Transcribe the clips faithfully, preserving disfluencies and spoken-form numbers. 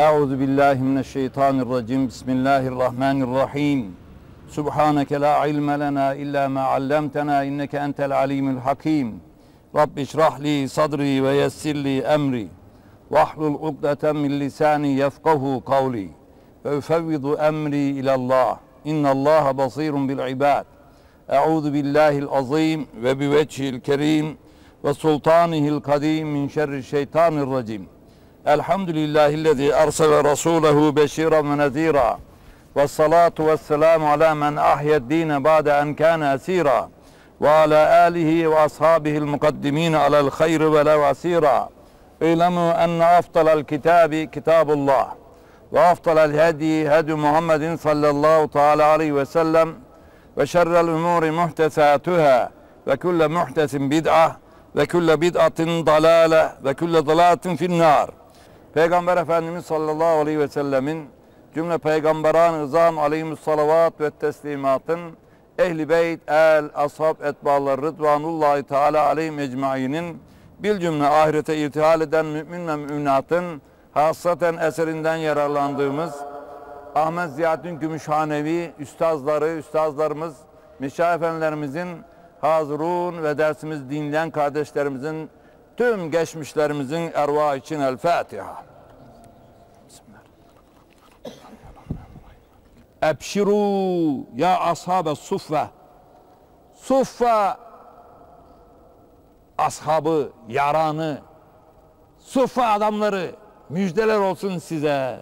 Euzu billahi mineşşeytanirracim. Bismillahirrahmanirrahim. Subhaneke la ilme lena illa ma allamtena inneke entel alimul hakim. Rabbi şrah li sadri ve yessir li emri. Vahlul ukdeten min lisani yefkahu kavli. Ve ufevvidu emri ilallah. İnnallaha basirun bil ibad. Euzu billahil azim ve bi vechihil kerim ve sultanihil kadim min şerri şeytanirracim. Elhamdülillahillezî ersele rasûlehu beşîran ve nezîrâ. Ve salatu ve selamu ala men ahyed-dîne ba'de en kâne esîrâ. Ve ala âlihi ve ashâbihil mukaddimîne alel hayri ve lev asîrâ. İ'lemû enne afdalel kitâbi kitâbullah. Ve afdalel hedî hedü Muhammedin sallallahu teâlâ aleyhi ve sellem. Ve şerrel umûri muhtesâtuhâ. Ve kulle muhtesin bid'ah. Ve kulle bid'atin dalâle. Ve kulle dalâletin finnâr. Peygamber Efendimiz sallallahu aleyhi ve sellemin cümle peygamberan-ı izam aleyhimussalavat ve teslimatın ehli beyt, el, ashab, etbağlar, rıdvanullahi teala aleyhim ecmainin bil cümle ahirete irtihal eden mümin ve müminatın hasaten eserinden yararlandığımız Ahmet Ziyaddin Gümüşhanevi üstazları, üstazlarımız, meşayih efendilerimizin hazırun ve dersimiz dinleyen kardeşlerimizin tüm geçmişlerimizin ervah için El Fatiha. Ebşiru ya ashab-ı suffe. Suffe ashabı, yaranı, suffe adamları müjdeler olsun size.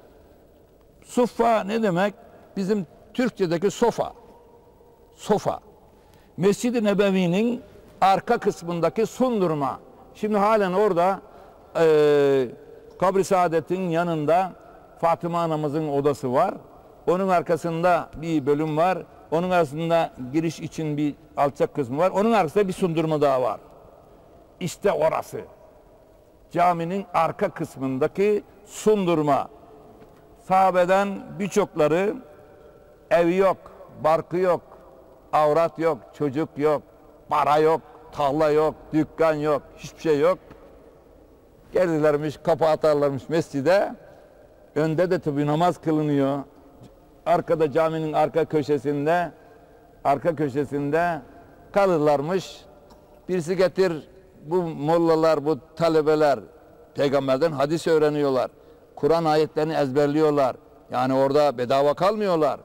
Suffe ne demek? Bizim Türkçedeki sofa. Sofa. Mescid-i Nebevi'nin arka kısmındaki sundurma. Şimdi halen orada e, Kabri Saadet'in yanında Fatıma anamızın odası var. Onun arkasında bir bölüm var. Onun arasında giriş için bir alçak kısmı var. Onun arkasında bir sundurma daha var. İşte orası. Caminin arka kısmındaki sundurma. Sahabeden birçokları evi yok, barkı yok, avrat yok, çocuk yok, para yok, tarla yok, dükkan yok, hiçbir şey yok. Gelirlermiş, kapı atarlarmış mescide. Önde de tabi namaz kılınıyor. Arkada caminin arka köşesinde, arka köşesinde kalırlarmış. Birisi getir, bu mollalar, bu talebeler peygamberden hadis öğreniyorlar. Kur'an ayetlerini ezberliyorlar. Yani orada bedava kalmıyorlar.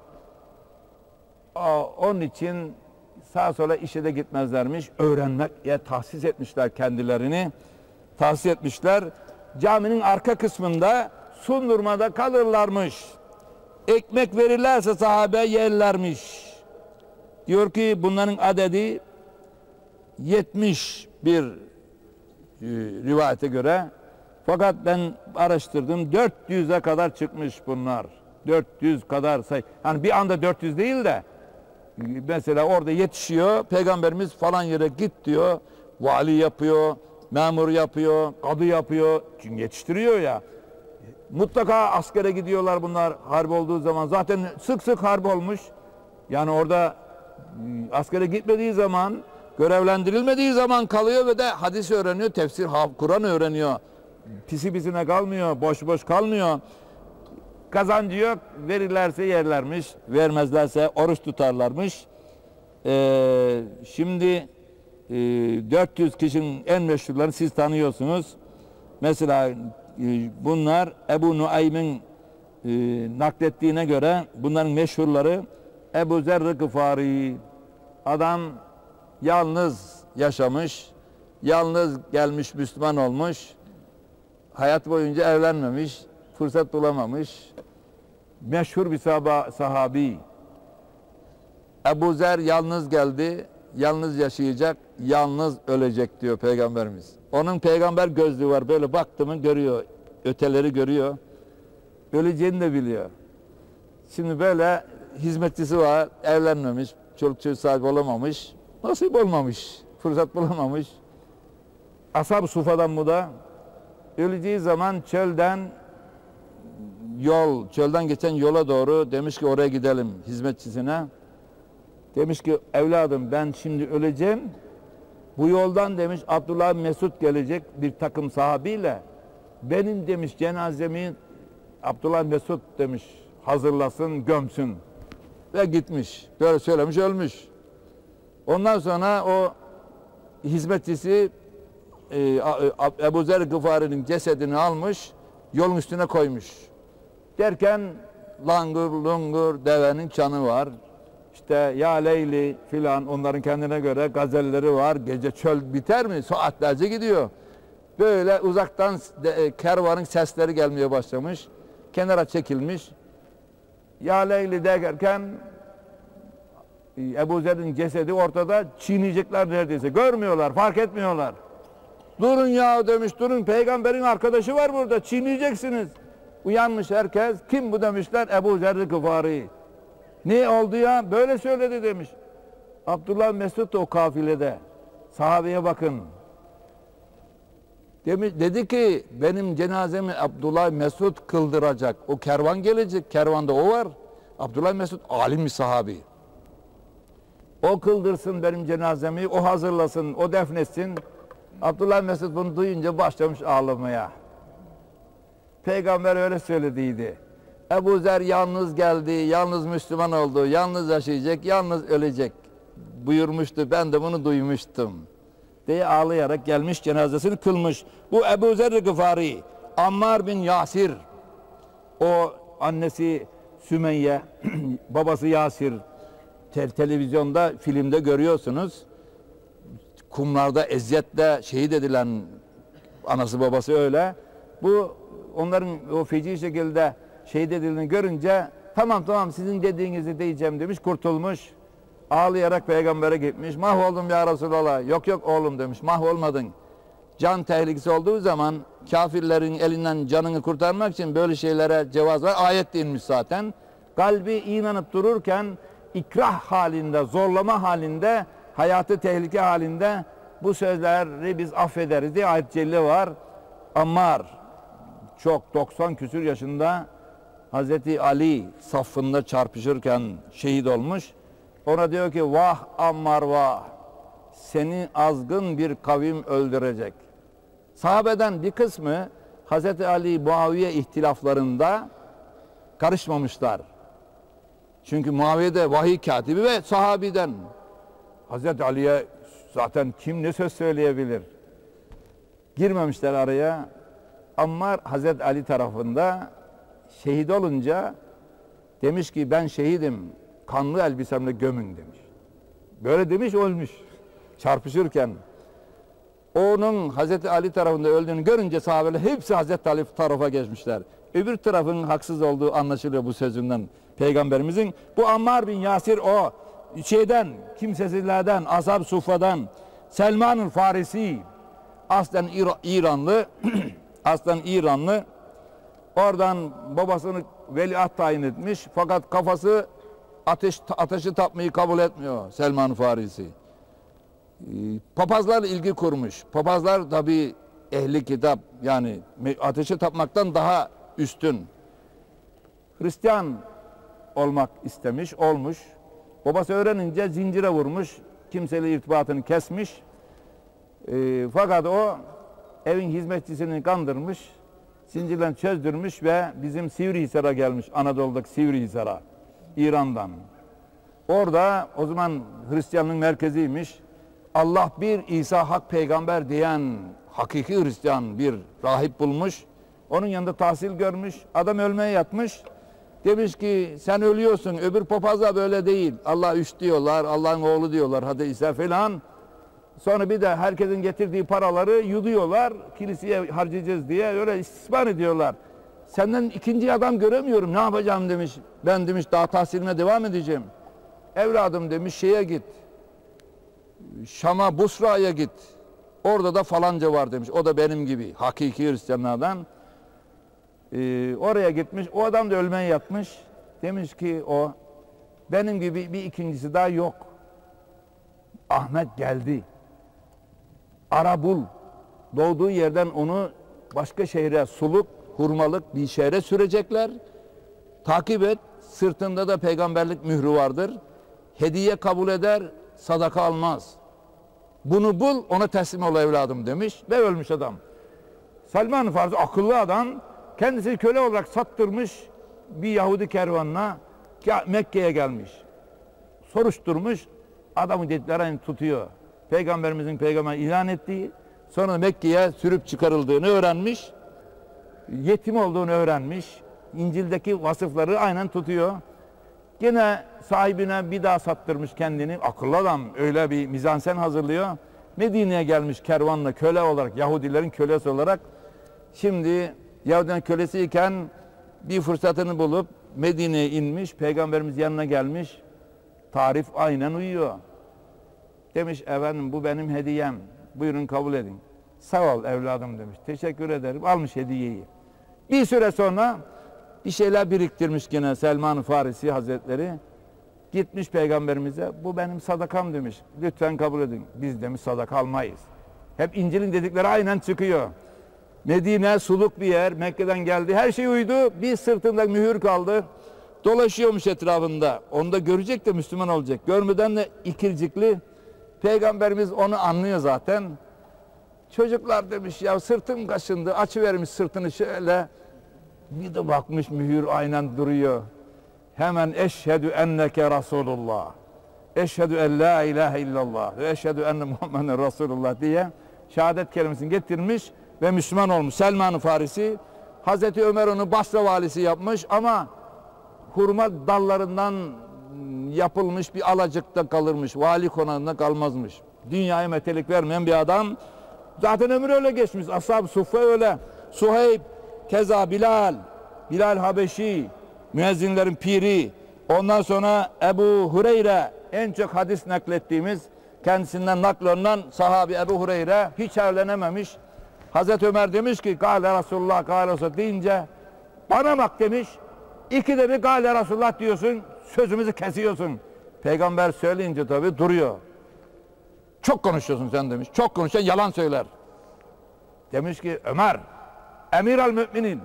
Onun için sağa sola işe de gitmezlermiş. Öğrenmeye tahsis etmişler kendilerini. Tahsis etmişler. Caminin arka kısmında sundurmada kalırlarmış. Ekmek verirlerse sahabe yerlermiş. Diyor ki bunların adedi yetmiş bir e, rivayete göre. Fakat ben araştırdım. dört yüze kadar çıkmış bunlar. dört yüz kadar say. Hani bir anda dört yüz değil de mesela orada yetişiyor. Peygamberimiz falan yere git diyor. Vali yapıyor, memur yapıyor, kadı yapıyor. Çünkü yetiştiriyor ya. Mutlaka askere gidiyorlar bunlar harp olduğu zaman. Zaten sık sık harp olmuş. Yani orada askere gitmediği zaman, görevlendirilmediği zaman kalıyor ve de hadis öğreniyor, tefsir, Kur'an öğreniyor. Pisi pisine kalmıyor, boş boş kalmıyor. Kazancı yok, verirlerse yerlermiş, vermezlerse oruç tutarlarmış. Ee, şimdi e, dört yüz kişinin en meşhurlarını siz tanıyorsunuz. Mesela e, bunlar Ebu Nuaym'in e, naklettiğine göre bunların meşhurları Ebu Zer Gıfari. Adam yalnız yaşamış, yalnız gelmiş Müslüman olmuş, hayat boyunca evlenmemiş, fırsat bulamamış. Meşhur bir sahabi. Ebu Zer yalnız geldi, yalnız yaşayacak, yalnız ölecek diyor Peygamberimiz. Onun peygamber gözlüğü var, böyle baktı mı görüyor, öteleri görüyor. Öleceğini de biliyor. Şimdi böyle hizmetçisi var, evlenmemiş, çoluk çocuk sahibi olamamış, nasip olmamış, fırsat bulamamış. Ashab-ı Suffa'dan bu da öleceği zaman çölden yol, çölden geçen yola doğru demiş ki oraya gidelim hizmetçisine. Demiş ki evladım ben şimdi öleceğim. Bu yoldan demiş Abdullah Mesud gelecek bir takım sahabiyle. Benim demiş cenazemi Abdullah Mesud demiş hazırlasın gömsün ve gitmiş. Böyle söylemiş ölmüş. Ondan sonra o hizmetçisi e, Ebu Zer Gıfari'nin cesedini almış yolun üstüne koymuş. Derken langur lungur devenin çanı var. İşte ya Leyli filan onların kendine göre gazelleri var. Gece çöl biter mi? Saatlerce gidiyor. Böyle uzaktan de, kervanın sesleri gelmeye başlamış. Kenara çekilmiş. Ya Leyli derken Ebu Zer'in cesedi ortada, çiğneyecekler neredeyse. Görmüyorlar, fark etmiyorlar. Durun ya demiş, durun, peygamberin arkadaşı var burada, çiğneyeceksiniz. Uyanmış herkes. Kim bu demişler? Ebu Zer Gıfari. Ne oldu ya? Böyle söyledi demiş. Abdullah Mesud da o kafilede. Sahabeye bakın. Demiş, dedi ki benim cenazemi Abdullah Mesud kıldıracak. O kervan gelecek. Kervanda o var. Abdullah Mesud alim bir sahabi. O kıldırsın benim cenazemi, o hazırlasın, o defnetsin. Abdullah Mesud bunu duyunca başlamış ağlamaya. Peygamber öyle söylediydi. Ebu Zer yalnız geldi, yalnız Müslüman oldu, yalnız yaşayacak, yalnız ölecek buyurmuştu. Ben de bunu duymuştum diye ağlayarak gelmiş, cenazesini kılmış. Bu Ebu Zer Gıfari, Ammar bin Yasir, o annesi Sümeyye, babası Yasir, te televizyonda, filmde görüyorsunuz. Kumlarda eziyetle şehit edilen anası babası öyle. Bu onların o feci şekilde şehit edildiğini görünce tamam tamam sizin dediğinizi diyeceğim demiş, kurtulmuş. Ağlayarak peygambere gitmiş. Mahvoldum ya Resulallah. Yok yok oğlum demiş. Mahvolmadın. Can tehlikesi olduğu zaman kafirlerin elinden canını kurtarmak için böyle şeylere cevaz var. Ayet inmiş zaten. Kalbi inanıp dururken ikrah halinde, zorlama halinde, hayatı tehlike halinde bu sözleri biz affederiz diye ayet celile var. Ammar çok doksan küsür yaşında Hazreti Ali safında çarpışırken şehit olmuş. Ona diyor ki vah Ammar vah, seni azgın bir kavim öldürecek. Sahabeden bir kısmı Hazreti Ali Muaviye ihtilaflarında karışmamışlar. Çünkü Muaviye de vahiy katibi ve sahabiden. Hazreti Ali'ye zaten kim ne söz söyleyebilir? Girmemişler araya. Ammar Hazreti Ali tarafında şehit olunca demiş ki ben şehidim, kanlı elbisemle gömün demiş. Böyle demiş, ölmüş çarpışırken. Onun Hazreti Ali tarafında öldüğünü görünce sahabeler hepsi Hazreti Ali tarafa geçmişler. Öbür tarafın haksız olduğu anlaşılıyor bu sözünden Peygamberimizin. Bu Ammar bin Yasir o şeyden, kimsesizlerden, Ashab-ı Suffa'dan, Selman-ı Farisi, aslen İranlı, aslen İranlı, oradan babasını veliaht tayin etmiş fakat kafası ateş, ateşi tapmayı kabul etmiyor Selman-ı Farisi. Papazlarla ilgi kurmuş. Papazlar tabi ehli kitap, yani ateşi tapmaktan daha üstün. Hristiyan olmak istemiş, olmuş. Babası öğrenince zincire vurmuş, kimseyle irtibatını kesmiş. E, fakat o evin hizmetçisini kandırmış, zincirden çözdürmüş ve bizim Sivrihisar'a gelmiş, Anadolu'daki Sivrihisar'a, İran'dan. Orada o zaman Hristiyanlığın merkeziymiş. Allah bir, İsa hak peygamber diyen hakiki Hristiyan bir rahip bulmuş. Onun yanında tahsil görmüş. Adam ölmeye yatmış. Demiş ki sen ölüyorsun. Öbür papazlar böyle değil. Allah üç diyorlar. Allah'ın oğlu diyorlar. Hadi İsa falan. Sonra bir de herkesin getirdiği paraları yuduyorlar. Kiliseye harcayacağız diye öyle istismar ediyorlar. Senden ikinci adam göremiyorum. Ne yapacağım demiş. Ben demiş daha tahsilime devam edeceğim. Evladım demiş şeye git. Şam'a, Busra'ya git. Orada da falanca var demiş. O da benim gibi hakiki Hristiyanlardan. Ee, oraya gitmiş. O adam da ölmeye yatmış. Demiş ki o benim gibi bir ikincisi daha yok. Ahmet geldi. Ara bul. Doğduğu yerden onu başka şehre, suluk, hurmalık bir şehre sürecekler. Takip et. Sırtında da peygamberlik mührü vardır. Hediye kabul eder, sadaka almaz. Bunu bul, ona teslim ol evladım demiş ve ölmüş adam. Selman-ı Farisi akıllı adam, kendisi köle olarak sattırmış bir Yahudi kervanına Mekke'ye gelmiş. Soruşturmuş, adamı dediklerini tutuyor. Peygamberimizin peygamber ilan ettiği, sonra Mekke'ye sürüp çıkarıldığını öğrenmiş. Yetim olduğunu öğrenmiş. İncil'deki vasıfları aynen tutuyor. Gene sahibine bir daha sattırmış kendini. Akıllı adam öyle bir mizansen hazırlıyor. Medine'ye gelmiş kervanla köle olarak, Yahudilerin kölesi olarak. Şimdi Yahudilerin kölesiyken bir fırsatını bulup Medine'ye inmiş. Peygamberimiz yanına gelmiş. Tarif aynen uyuyor. Demiş efendim bu benim hediyem. Buyurun kabul edin. Sağ ol evladım demiş. Teşekkür ederim. Almış hediyeyi. Bir süre sonra bir şeyler biriktirmiş gene Selman-ı Farisi Hazretleri. Gitmiş peygamberimize. Bu benim sadakam demiş. Lütfen kabul edin. Biz demiş sadaka almayız. Hep İncil'in dedikleri aynen çıkıyor. Medine suluk bir yer. Mekke'den geldi. Her şey uydu. Bir sırtında mühür kaldı. Dolaşıyormuş etrafında. Onu da görecek de Müslüman olacak. Görmeden de ikircikli. Peygamberimiz onu anlıyor zaten. Çocuklar demiş ya sırtım kaşındı. Açıvermiş sırtını şöyle. Bir de bakmış mühür aynen duruyor. Hemen eşhedü enneke Resulullah. Eşhedü en la ilahe illallah. Ve eşhedü enne Muhammeden Resulullah diye şehadet kelimesini getirmiş ve Müslüman olmuş. Selman-ı Farisi. Hazreti Ömer onu Basra valisi yapmış ama hurma dallarından yapılmış bir alacıkta kalırmış. Vali konağında kalmazmış. Dünyaya metelik vermeyen bir adam. Zaten ömrü öyle geçmiş. Ashab-ı Suffe öyle. Suheyb, keza Bilal, Bilal Habeşi, müezzinlerin piri. Ondan sonra Ebu Hureyre, en çok hadis naklettiğimiz, kendisinden naklından sahabi Ebu Hureyre hiç evlenememiş. Hazreti Ömer demiş ki, Kâle Resulullah, Kâle Resulullah deyince, bana bak demiş, iki de bir Kâle Resulullah diyorsun, sözümüzü kesiyorsun. Peygamber söyleyince tabii duruyor. Çok konuşuyorsun sen demiş, çok konuşan yalan söyler. Demiş ki Ömer, Emir al Müminin,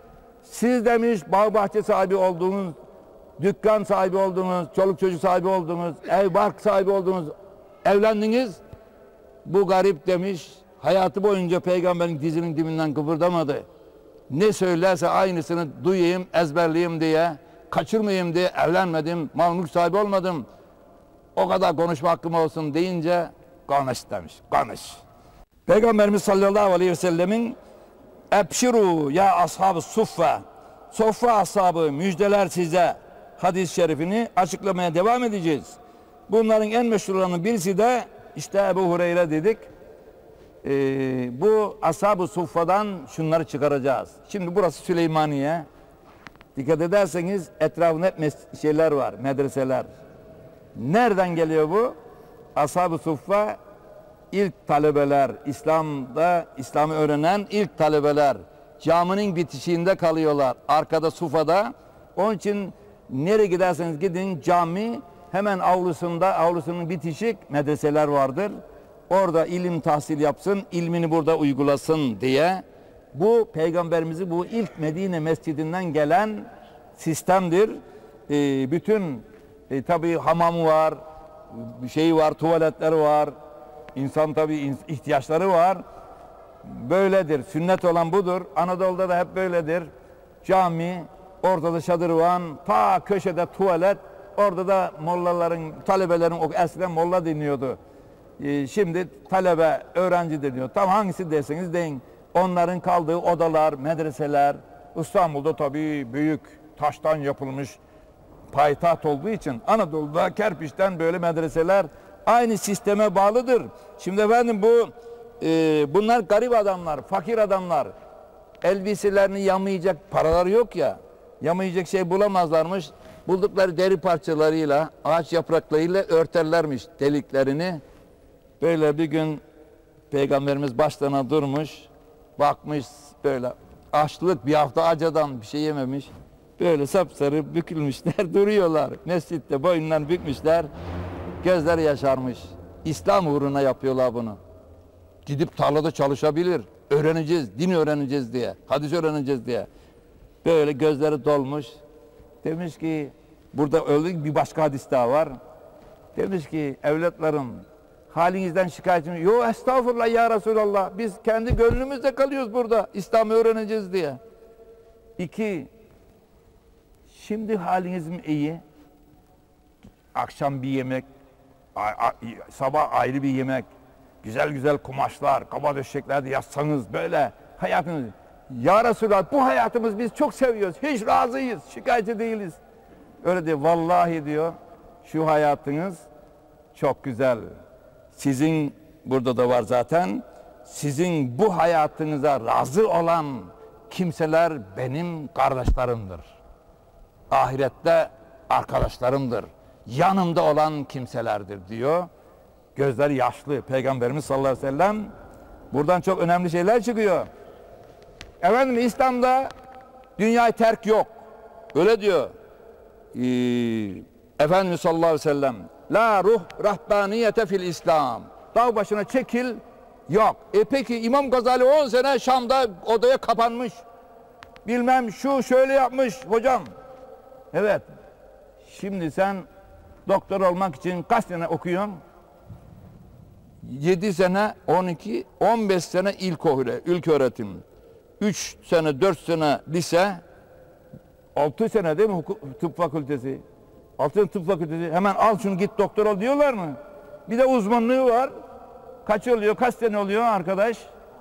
siz demiş bağ bahçe sahibi olduğunuz, dükkan sahibi olduğunuz, çoluk çocuk sahibi olduğunuz, ev bark sahibi olduğunuz, evlendiniz. Bu garip demiş, hayatı boyunca peygamberin dizinin dibinden kıpırdamadı. Ne söylerse aynısını duyayım, ezberleyeyim diye, kaçırmayayım diye evlenmedim, mal mülk sahibi olmadım. O kadar konuşma hakkım olsun deyince konuş demiş, konuş. Peygamberimiz sallallahu aleyhi ve sellemin Ebşiru ya ashab-ı suffe, sofra ashabı müjdeler size hadis-i şerifini açıklamaya devam edeceğiz. Bunların en meşhurlarının birisi de işte Ebu Hureyre dedik. Ee, bu ashab-ı suffa'dan şunları çıkaracağız. Şimdi burası Süleymaniye. Dikkat ederseniz etrafında hep şeyler var, medreseler. Nereden geliyor bu? Ashab-ı suffa ilk talebeler, İslam'da İslam'ı öğrenen ilk talebeler. Caminin bitişiğinde kalıyorlar. Arkada Sufa'da. Onun için nereye giderseniz gidin cami hemen avlusunda, avlusunun bitişik medreseler vardır. Orada ilim tahsil yapsın, ilmini burada uygulasın diye. Bu Peygamberimizi bu ilk Medine mescidinden gelen sistemdir. Ee, bütün e, tabii hamamı var, şeyi var, tuvaletleri var. İnsan tabii ihtiyaçları var. Böyledir. Sünnet olan budur. Anadolu'da da hep böyledir. Cami, ortada şadırvan, ta köşede tuvalet, orada da mollaların, talebelerin, o eskiden molla dinliyordu. Ee, şimdi talebe, öğrenci deniyor. Tam hangisi derseniz deyin. Onların kaldığı odalar, medreseler, İstanbul'da tabii büyük taştan yapılmış payitaht olduğu için Anadolu'da kerpiçten böyle medreseler aynı sisteme bağlıdır. Şimdi efendim bu e, bunlar garip adamlar, fakir adamlar. Elbiselerini yamayacak paraları yok ya. Yamayacak şey bulamazlarmış. Buldukları deri parçalarıyla, ağaç yapraklarıyla örterlermiş deliklerini. Böyle bir gün Peygamberimiz başlarına durmuş. Bakmış böyle açlık, bir hafta acadan bir şey yememiş. Böyle sapsarı bükülmüşler duruyorlar. Mescitte boyundan bükmüşler. Gözleri yaşarmış. İslam uğruna yapıyorlar bunu. Gidip tarlada çalışabilir. Öğreneceğiz, din öğreneceğiz diye. Hadis öğreneceğiz diye. Böyle gözleri dolmuş. Demiş ki, burada öyle bir başka hadis daha var. Demiş ki, evlatlarım, halinizden şikayetim yok. Yo estağfurullah ya Resulallah. Biz kendi gönlümüzde kalıyoruz burada. İslam'ı öğreneceğiz diye. İki, şimdi haliniz mi iyi? Akşam bir yemek, sabah ayrı bir yemek, güzel güzel kumaşlar, kaba döşeklerde yatsanız böyle hayatınız. Ya Resulallah, bu hayatımız biz çok seviyoruz, hiç razıyız, şikayetçi değiliz. Öyle diyor, vallahi diyor, şu hayatınız çok güzel. Sizin, burada da var zaten, sizin bu hayatınıza razı olan kimseler benim kardeşlerimdir. Ahirette arkadaşlarımdır. Yanımda olan kimselerdir diyor. Gözleri yaşlı. Peygamberimiz sallallahu aleyhi ve sellem buradan çok önemli şeyler çıkıyor. Efendim, İslam'da dünyayı terk yok. Öyle diyor. Ee, Efendimiz sallallahu aleyhi ve sellem, la ruh rahbaniyete fil İslam. Dağ başına çekil yok. E peki İmam Gazali on sene Şam'da odaya kapanmış. Bilmem şu şöyle yapmış hocam. Evet. Şimdi sen doktor olmak için kaç sene okuyorsun? yedi sene, on iki, on beş sene ilk öğretim. üç sene, dört sene lise, altı sene değil mi tıp fakültesi? altı sene tıp fakültesi. Hemen al şunu git doktor ol diyorlar mı? Bir de uzmanlığı var. Kaç oluyor, kaç sene oluyor arkadaş?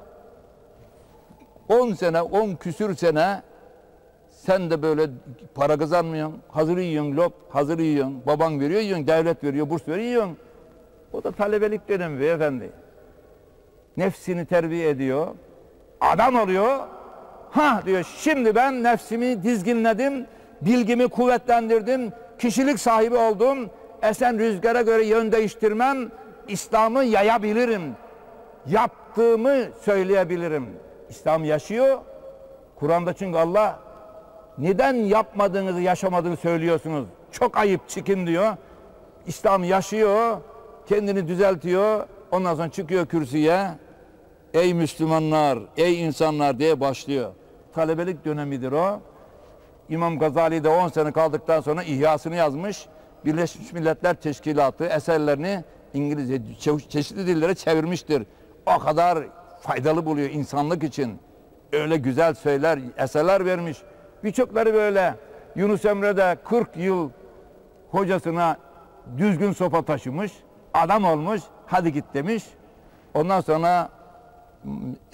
on sene, on küsür sene sen de böyle para kazanmıyorsun. Hazır yiyorsun, lop, hazır yiyorsun. Baban veriyor, yiyorsun. Devlet veriyor, burs veriyor, yiyorsun. O da talebelik dönemi beyefendi. Nefsini terbiye ediyor. Adam oluyor. Ha diyor, şimdi ben nefsimi dizginledim. Bilgimi kuvvetlendirdim. Kişilik sahibi oldum. Esen rüzgara göre yön değiştirmem. İslam'ı yayabilirim. Yaptığımı söyleyebilirim. İslam yaşıyor. Kur'an'da çünkü Allah neden yapmadığınızı, yaşamadığını söylüyorsunuz? Çok ayıp, çıkın diyor. İslam yaşıyor, kendini düzeltiyor. Ondan sonra çıkıyor kürsüye. Ey Müslümanlar, ey insanlar diye başlıyor. Talebelik dönemidir o. İmam Gazali de on sene kaldıktan sonra İhyasını yazmış. Birleşmiş Milletler Teşkilatı eserlerini İngilizce çeşitli dillere çevirmiştir. O kadar faydalı buluyor insanlık için. Öyle güzel söyler, eserler vermiş. Birçokları böyle. Yunus Emre de kırk yıl hocasına düzgün sopa taşımış. Adam olmuş. Hadi git demiş. Ondan sonra e,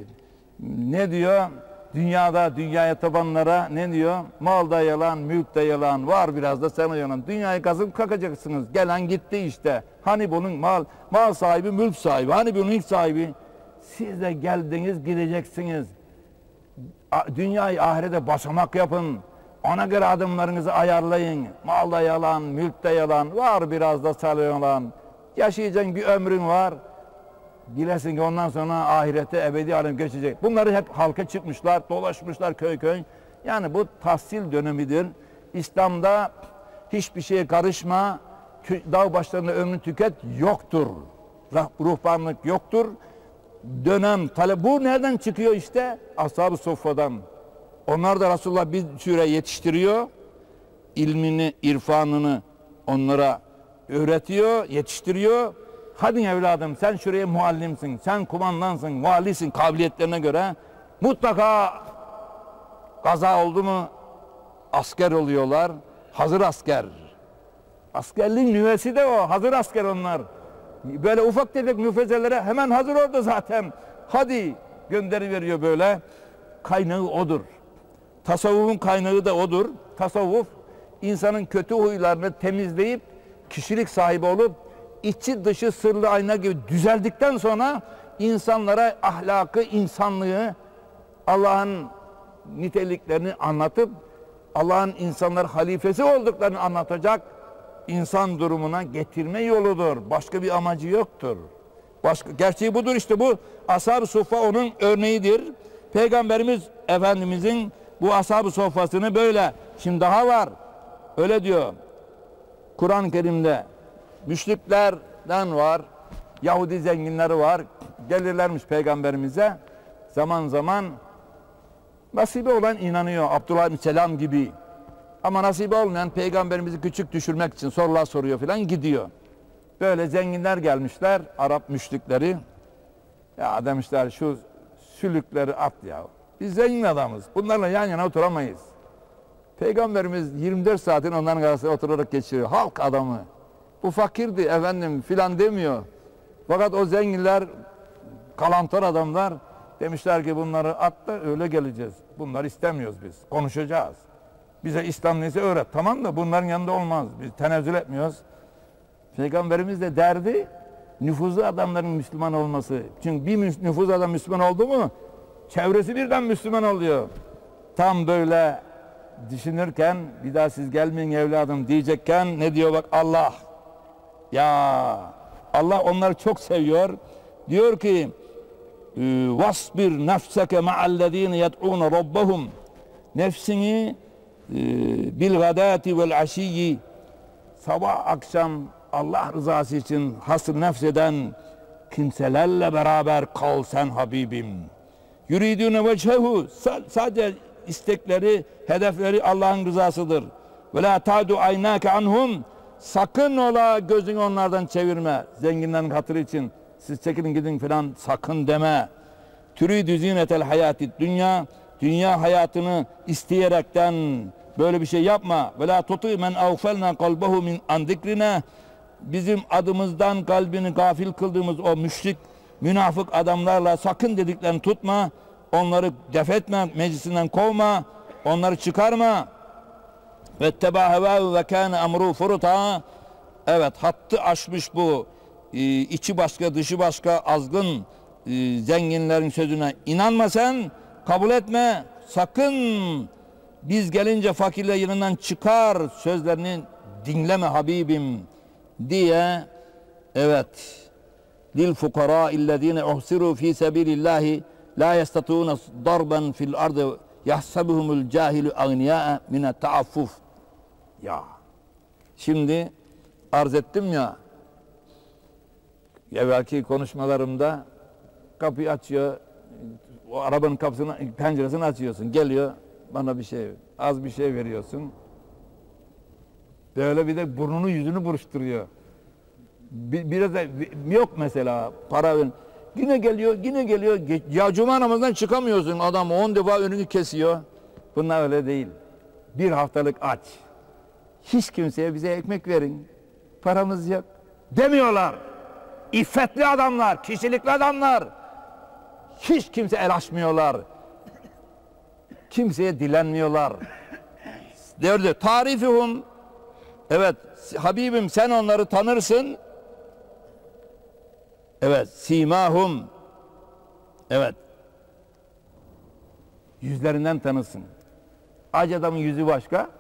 ne diyor? Dünyada, dünyaya tabanlara ne diyor? Mal da yalan, mülk de yalan, var biraz da sen yalan. Dünyayı kazıp kakacaksınız. Gelen gitti işte. Hani bunun mal, mal sahibi, mülk sahibi. Hani bunun ilk sahibi. Siz de geldiniz, gideceksiniz. Dünyayı ahirete basamak yapın. Ona göre adımlarınızı ayarlayın. Mal da yalan, mülk de yalan, var biraz da sen yalan. Yaşayacağın bir ömrün var. Bilesin ki ondan sonra ahirete ebedi alem geçecek. Bunları hep halka çıkmışlar, dolaşmışlar köy köy. Yani bu tahsil dönemidir. İslam'da hiçbir şeye karışma, dağ başlarında ömrünü tüket yoktur. Ruhbanlık yoktur. Dönem, talep. Bu nereden çıkıyor işte? Ashab-ı Suffa'dan. Onlar da Resulullah bir süre yetiştiriyor. İlmini, irfanını onlara öğretiyor, yetiştiriyor. Hadi evladım, sen şuraya muallimsin, sen kumandansın, valisin kabiliyetlerine göre. Mutlaka kaza oldu mu asker oluyorlar. Hazır asker. Askerliğin nüvesi de o. Hazır asker onlar. Böyle ufak tefek müfrezelere hemen hazır orada zaten. Hadi gönderi veriyor böyle. Kaynağı odur. Tasavvufun kaynağı da odur. Tasavvuf insanın kötü huylarını temizleyip kişilik sahibi olup içi dışı sırlı ayna gibi düzeldikten sonra insanlara ahlakı, insanlığı, Allah'ın niteliklerini anlatıp Allah'ın insanlar halifesi olduklarını anlatacak insan durumuna getirme yoludur. Başka bir amacı yoktur. Başka, gerçeği budur işte bu. Ashab-ı Suffa onun örneğidir. Peygamberimiz Efendimizin bu Ashab-ı Suffasını böyle. Şimdi daha var. Öyle diyor. Kur'an-ı Kerim'de müşriklerden var. Yahudi zenginleri var. Gelirlermiş Peygamberimize. Zaman zaman nasibi olan inanıyor. Abdullah bin Selam gibi. Ama nasibi olmayan Peygamberimizi küçük düşürmek için sorular soruyor filan gidiyor. Böyle zenginler gelmişler, Arap müşrikleri. Ya demişler şu sülükleri at ya. Biz zengin adamız. Bunlarla yan yana oturamayız. Peygamberimiz yirmi dört saatin onların arasında oturarak geçiriyor. Halk adamı. Bu fakirdi efendim filan demiyor. Fakat o zenginler, kalantor adamlar demişler ki bunları at da öyle geleceğiz. Bunları istemiyoruz biz. Konuşacağız. Bize İslam neyse öğret. Tamam da bunların yanında olmaz. Biz tenezzül etmiyoruz. Peygamberimiz de derdi nüfuzlu adamların Müslüman olması. Çünkü bir nüfuzlu adam Müslüman oldu mu çevresi birden Müslüman oluyor. Tam böyle düşünürken bir daha siz gelmeyin evladım diyecekken ne diyor bak Allah. Ya Allah onları çok seviyor. Diyor ki vasbir nefseke ma'allezine yed'un rabbahum. Nefsini bil gadati vel aşiyyi, sabah akşam Allah rızası için hasır nefseden kimselerle beraber kal sen Habibim. Yuridune vechehu, sadece istekleri, hedefleri Allah'ın rızasıdır. Ve la ta'du aynake anhum, sakın ola gözünü onlardan çevirme. Zenginlerin hatırı için siz çekilin gidin falan sakın deme. Türidü zinetel hayati dünya, dünya hayatını isteyerekten böyle bir şey yapma. Ve la tuti men avfelna kalbehu min an zikrina, bizim adımızdan kalbini gafil kıldığımız o müşrik, münafık adamlarla sakın dediklerini tutma. Onları def etme, meclisinden kovma, onları çıkarma. Ve tebâhevâhu ve kâne emrû furuta. Evet, hattı aşmış bu e, içi başka dışı başka azgın e, zenginlerin sözüne inanma sen, kabul etme. Sakın biz gelince fakirler yanından çıkar sözlerini dinleme Habibim diye. Evet. Lil fukara illezine uhsiru fi sabilillahi la yestatûne darben fil ardı yahsabuhumul cahilu agniya mine taaffuf. Ya şimdi arz ettim ya evvelki konuşmalarımda, kapıyı açıyor, o arabanın kapısını, penceresini açıyorsun, geliyor bana bir şey, az bir şey veriyorsun, böyle bir de burnunu yüzünü buruşturuyor. Bir, biraz da yok mesela para verin. Yine geliyor, yine geliyor. Ya cuma namazından çıkamıyorsun. Adam on defa önünü kesiyor. Bunlar öyle değil. Bir haftalık aç. Hiç kimseye bize ekmek verin. Paramız yok demiyorlar. İffetli adamlar, kişilikli adamlar. Hiç kimse el açmıyorlar. Kimseye dilenmiyorlar. Diyor tarifihum. Evet Habibim sen onları tanırsın. Evet, simahum. Evet. Yüzlerinden tanısın. Aç adamın yüzü başka,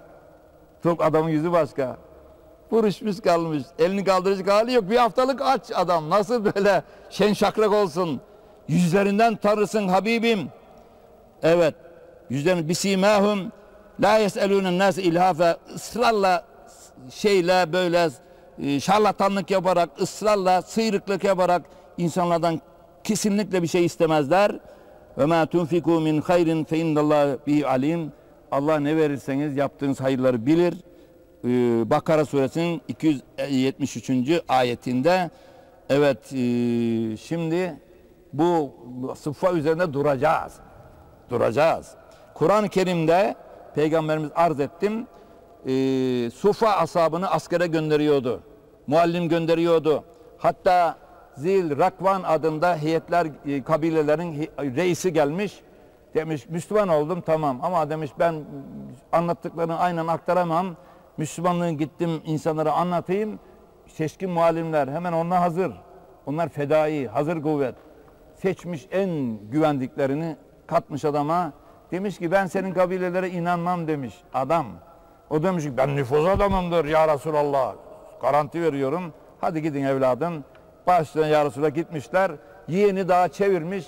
tok adamın yüzü başka. Buruşmuş kalmış, elini kaldıracak hali yok. Bir haftalık aç adam, nasıl böyle şen şakrak olsun. Yüzlerinden tanırsın Habibim. Evet, yüzlerini bisimahum. La yeselûnen nâs ilhafe, ısrarla şeyle böyle şarlatanlık yaparak, ısrarla sıyrıklık yaparak insanlardan kesinlikle bir şey istemezler. Ve ma tunfiku min hayrin fe innallaha bihi alim. Allah ne verirseniz yaptığınız hayırları bilir. Ee, Bakara suresinin iki yüz yetmiş üçüncü ayetinde. Evet, e, şimdi bu sıffa üzerinde duracağız. Duracağız. Kur'an-ı Kerim'de Peygamberimiz arz ettim. E, Sufa ashabını askere gönderiyordu. Muallim gönderiyordu. Hatta Zil Rakvan adında heyetler, e, kabilelerin reisi gelmiş. Demiş Müslüman oldum tamam ama demiş ben anlattıklarını aynen aktaramam. Müslümanlığı gittim insanlara anlatayım. Seçkin muallimler hemen onlar hazır. Onlar fedai, hazır kuvvet. Seçmiş en güvendiklerini katmış adama. Demiş ki ben senin kabilelere inanmam demiş adam. O demiş ki ben nüfuz adamımdır ya Resulallah. Garanti veriyorum. Hadi gidin evladım. Baştan ya Resulallah gitmişler. Yeğeni daha çevirmiş.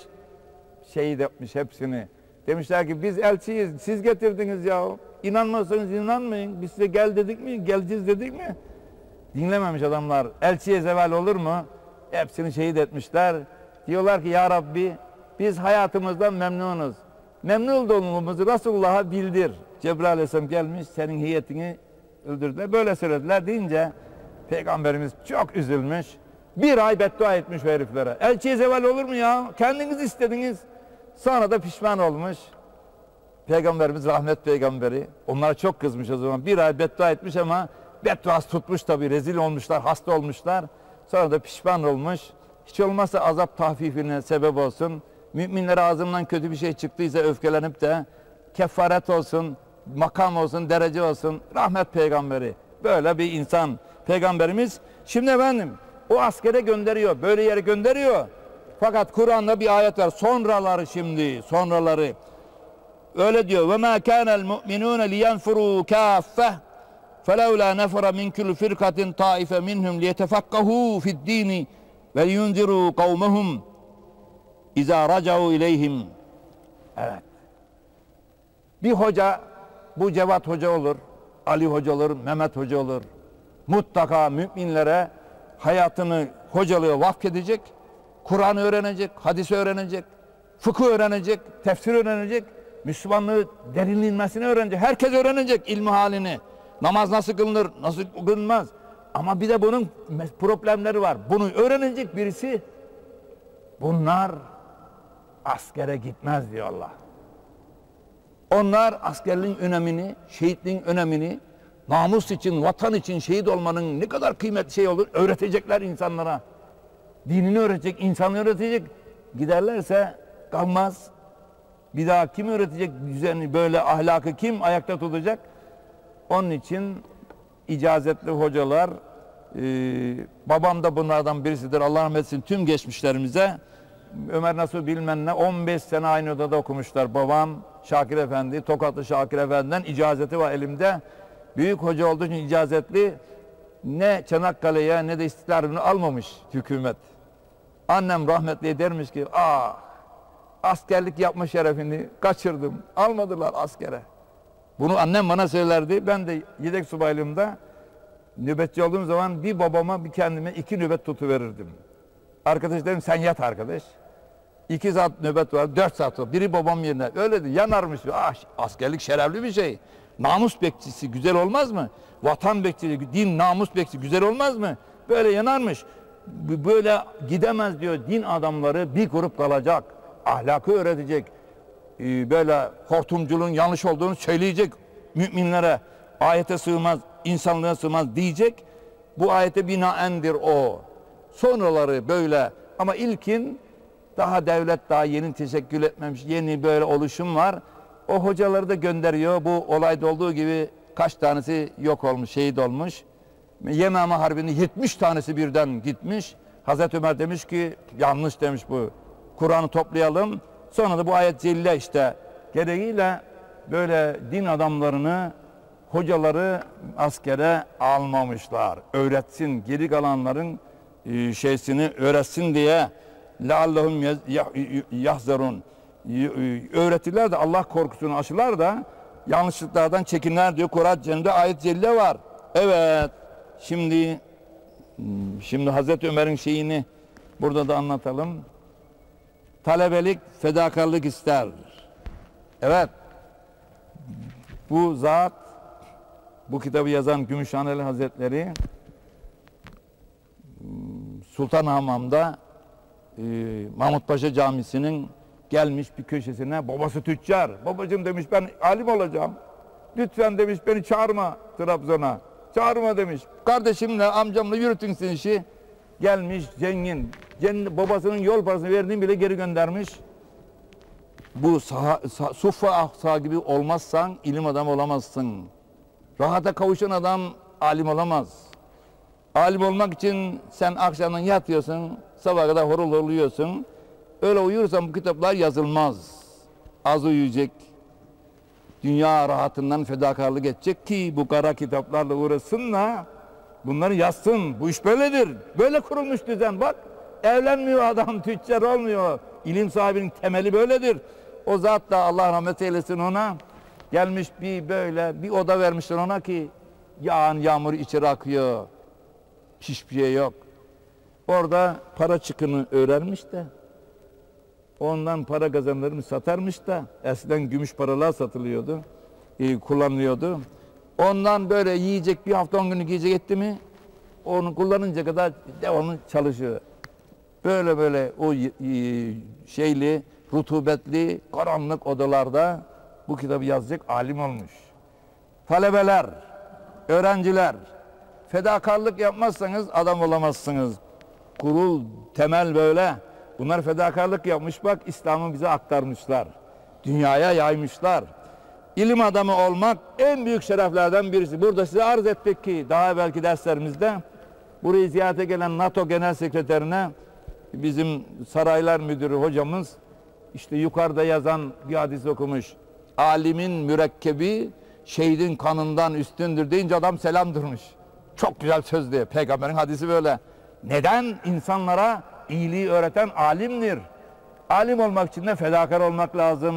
Şehit etmiş hepsini. Demişler ki biz elçiyiz. Siz getirdiniz ya. İnanmazsanız inanmayın. Biz size gel dedik mi? Geleceğiz dedik mi? Dinlememiş adamlar. Elçiye zeval olur mu? Hepsini şehit etmişler. Diyorlar ki ya Rabbi biz hayatımızdan memnunuz. Memnun olduğumuzu Resulullah'a bildir. Cebrail Aleyhisselam gelmiş senin heyetini öldürdüler. Böyle söylediler deyince Peygamberimiz çok üzülmüş. Bir ay beddua etmiş o heriflere. Elçiye zeval olur mu ya? Kendiniz istediniz. Sonra da pişman olmuş. Peygamberimiz rahmet peygamberi. Onlara çok kızmış o zaman. Bir ay beddua etmiş ama bedduası tutmuş tabii. Rezil olmuşlar, hasta olmuşlar. Sonra da pişman olmuş. Hiç olmazsa azap tahfifine sebep olsun. Müminlere ağzımdan kötü bir şey çıktıysa öfkelenip de kefaret olsun, makam olsun, derece olsun. Rahmet peygamberi. Böyle bir insan peygamberimiz. Şimdi efendim o askere gönderiyor. Böyle yere gönderiyor. Fakat Kur'an'da bir ayet var. Sonraları şimdi, sonraları. Öyle diyor. Ve ma kana'l mu'minun liyenfuru kaffe felevla nefera min kulli firkatin taife minhum liyetefakkahu fi'd-din ve yunziru kavmehum iza raca'u ileyhim. Evet. Bir hoca, bu Cevat Hoca olur, Ali Hoca olur, Mehmet Hoca olur. Mutlaka müminlere hayatını hocalığa vakfedecek, Kur'an öğrenecek, hadis öğrenecek, fıkıh öğrenecek, tefsir öğrenecek, Müslümanlığı derinlenmesini öğrenecek. Herkes öğrenecek ilmi halini. Namaz nasıl kılınır, nasıl kılınmaz. Ama bir de bunun problemleri var. Bunu öğrenecek birisi. Bunlar askere gitmez diyor Allah. Onlar askerliğin önemini, şehitliğin önemini, namus için, vatan için şehit olmanın ne kadar kıymetli şey olur öğretecekler insanlara. Dinini öğretecek, insanı öğretecek. Giderlerse kalmaz. Bir daha kim öğretecek düzeni, böyle ahlakı kim ayakta tutacak? Onun için icazetli hocalar, e, babam da bunlardan birisidir. Allah rahmet etsin tüm geçmişlerimize. Ömer Nasuh bilmem ne on beş sene aynı odada okumuşlar. Babam Şakir Efendi, Tokatlı Şakir Efendi'den icazeti var elimde. Büyük hoca olduğu için icazetli, ne Çanakkale'ye ne de İstiklal'ini almamış hükümet. Annem rahmetli dermiş ki, ah askerlik yapma şerefini kaçırdım. Almadılar askere. Bunu annem bana söylerdi. Ben de yedek subaylığımda nöbetçi olduğum zaman bir babama bir kendime iki nöbet tutuverirdim. Arkadaş dedim sen yat arkadaş. İki saat nöbet var, dört saat var. Biri babam yerine. Öyle de yanarmış. Ah, askerlik şerefli bir şey. Namus bekçisi güzel olmaz mı? Vatan bekçisi, din namus bekçisi güzel olmaz mı? Böyle yanarmış. Böyle gidemez diyor din adamları, bir grup kalacak. Ahlakı öğretecek. Böyle hortumculuğun yanlış olduğunu söyleyecek müminlere. Ayete sığmaz, insanlığa sığmaz diyecek. Bu ayete binaendir o. Sonraları böyle ama ilkin daha devlet daha yeni teşekkül etmemiş, yeni böyle oluşum var. O hocaları da gönderiyor. Bu olayda olduğu gibi kaç tanesi yok olmuş, şehit olmuş. Yemame Harbi'nin yetmiş tanesi birden gitmiş. Hazreti Ömer demiş ki yanlış demiş bu. Kur'an'ı toplayalım. Sonra da bu ayet celile işte gereğiyle böyle din adamlarını, hocaları askere almamışlar. Öğretsin, geri kalanların şeysini öğretsin diye leallehum yahzarun öğretirler de Allah korkusunu aşılar da yanlışlıklardan çekinler diyor. Kur'an-ı Kerim'de ayet celile var. Evet. Şimdi şimdi Hazreti Ömer'in şeyini burada da anlatalım. Talebelik fedakarlık ister. Evet. Bu zat bu kitabı yazan Gümüşhaneli Hazretleri Sultanhamam'da e, Mahmut Paşa Camisi'nin gelmiş bir köşesine babası tüccar. Babacığım demiş ben alim olacağım. Lütfen demiş beni çağırma Trabzon'a. Çağırma demiş. Kardeşimle amcamla yürütün sizin işi. Gelmiş zengin. Zengin. Babasının yol parasını verdiğini bile geri göndermiş. Bu saha, sah, suffa ahsa gibi olmazsan ilim adamı olamazsın. Rahata kavuşan adam alim olamaz. Alim olmak için sen akşamdan yatıyorsun, sabaha kadar horul horluyorsun. Öyle uyursan bu kitaplar yazılmaz. Az uyuyacak, dünya rahatından fedakarlık edecek ki bu kara kitaplarla uğraşsın da bunları yazsın. Bu iş böyledir. Böyle kurulmuş düzen. Bak evlenmiyor adam, tüccar olmuyor. İlim sahibinin temeli böyledir. O zat da Allah rahmet eylesin ona gelmiş bir böyle bir oda vermişler ona ki yağan yağmur içeri akıyor. Hiçbir şey yok. Orada para çıkını öğrenmiş de ondan para kazanırını satarmış da eskiden gümüş paralar satılıyordu. E, kullanılıyordu. Ondan böyle yiyecek bir hafta on günlük yiyecek etti mi onu kullanınca kadar devamlı çalışıyor. Böyle böyle o şeyli, rutubetli, karanlık odalarda bu kitabı yazacak alim olmuş. Talebeler, öğrenciler, fedakarlık yapmazsanız adam olamazsınız. Kurul, temel böyle. Bunlar fedakarlık yapmış, bak İslam'ı bize aktarmışlar. Dünyaya yaymışlar. İlim adamı olmak en büyük şereflerden birisi. Burada size arz ettik ki daha belki derslerimizde burayı ziyarete gelen NATO Genel Sekreterine bizim saraylar müdürü hocamız işte yukarıda yazan bir hadis okumuş. Alimin mürekkebi şehidin kanından üstündür deyince adam selam durmuş. Çok güzel söz diye. Peygamberin hadisi böyle. Neden? İnsanlara iyiliği öğreten alimdir. Alim olmak için de fedakar olmak lazım.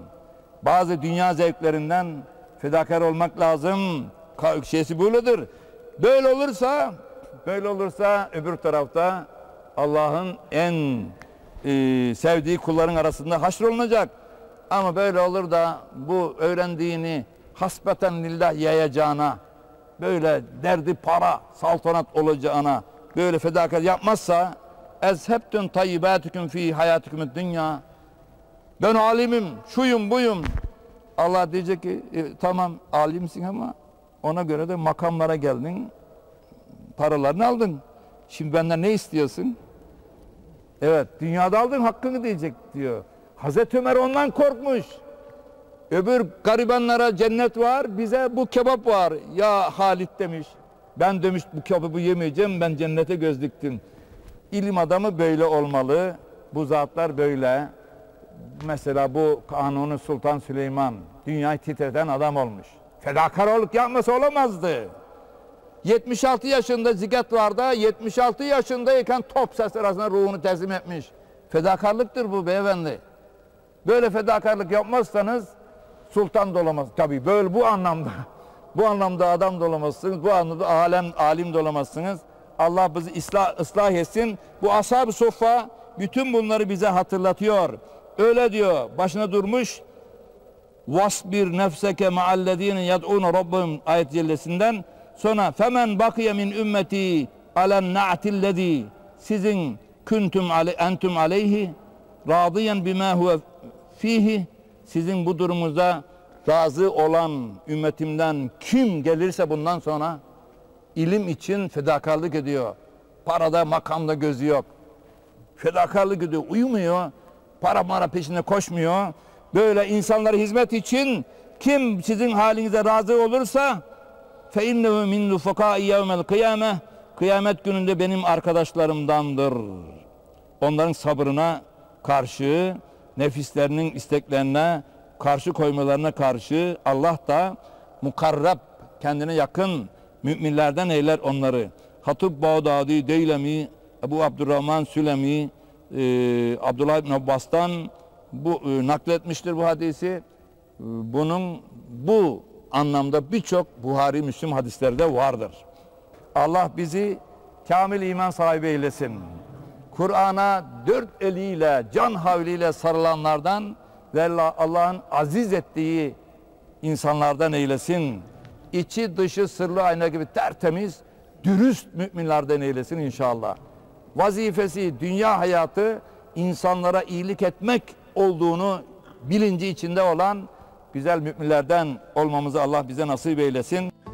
Bazı dünya zevklerinden fedakar olmak lazım. Şeysi böyledir. Böyle olursa, böyle olursa öbür tarafta Allah'ın en e, sevdiği kulların arasında haşrolunacak. Ama böyle olur da bu öğrendiğini hasbeten lillah yayacağına, böyle derdi para, saltanat olacağına, böyle fedakar yapmazsa ezhebtun tayyibatukum fi hayatikum dünya. Ben alimim, şuyum buyum. Allah diyecek ki e, tamam alimsin ama ona göre de makamlara geldin. Paralarını aldın. Şimdi benden ne istiyorsun? Evet, dünyada aldın hakkını diyecek diyor. Hazreti Ömer ondan korkmuş. Öbür garibanlara cennet var, bize bu kebap var. Ya Halit demiş, ben demiş bu kebabı yemeyeceğim, ben cennete göz diktim. İlim adamı böyle olmalı, bu zatlar böyle. Mesela bu Kanuni Sultan Süleyman, dünyayı titreten adam olmuş. Fedakarlık yapmasa olamazdı. yetmiş altı yaşında ziget vardı, yetmiş altı yaşındayken top ses arasında ruhunu teslim etmiş. Fedakarlıktır bu beyefendi. Böyle fedakarlık yapmazsanız sultan da olamaz. Tabii böyle bu anlamda, bu anlamda adam da olamazsınız, bu anlamda alem, alim de olamazsınız. Allah bizi ıslah, ıslah etsin. Bu ashab-ı soffa bütün bunları bize hatırlatıyor. Öyle diyor, başına durmuş. Vasbir nefseke ma'allezine yed'ûne rabbim ayet cellesinden sonra femen bakiye min ümmeti alen na'tillezî sizin kuntum ale entum aleyhi radiyen bima huve fihi sizin bu durumumuzda razı olan ümmetimden kim gelirse bundan sonra ilim için fedakarlık ediyor. Parada makamda gözü yok. Fedakarlık ediyor, uyumuyor. Para mara peşine koşmuyor. Böyle insanlara hizmet için kim sizin halinize razı olursa fe innehu min nufakâi yevmel kıyâmeh kıyamet gününde benim arkadaşlarımdandır. Onların sabrına karşı, nefislerinin isteklerine karşı koymalarına karşı Allah da mukarrab, kendine yakın müminlerden eyler onları. Hatib Bağdadi, Deylemi, Ebu Abdurrahman Sülemi, e, Abdullah ibn Abbas'tan bu e, nakletmiştir bu hadisi. E, bunun bu anlamda birçok Buhari, Müslim hadislerde vardır. Allah bizi kamil iman sahibi eylesin. Kur'an'a dört eliyle, can havliyle sarılanlardan ve Allah'ın aziz ettiği insanlardan eylesin. İçi dışı sırlı ayna gibi tertemiz, dürüst müminlerden eylesin inşallah. Vazifesi, dünya hayatı insanlara iyilik etmek olduğunu bilinci içinde olan güzel müminlerden olmamızı Allah bize nasip eylesin.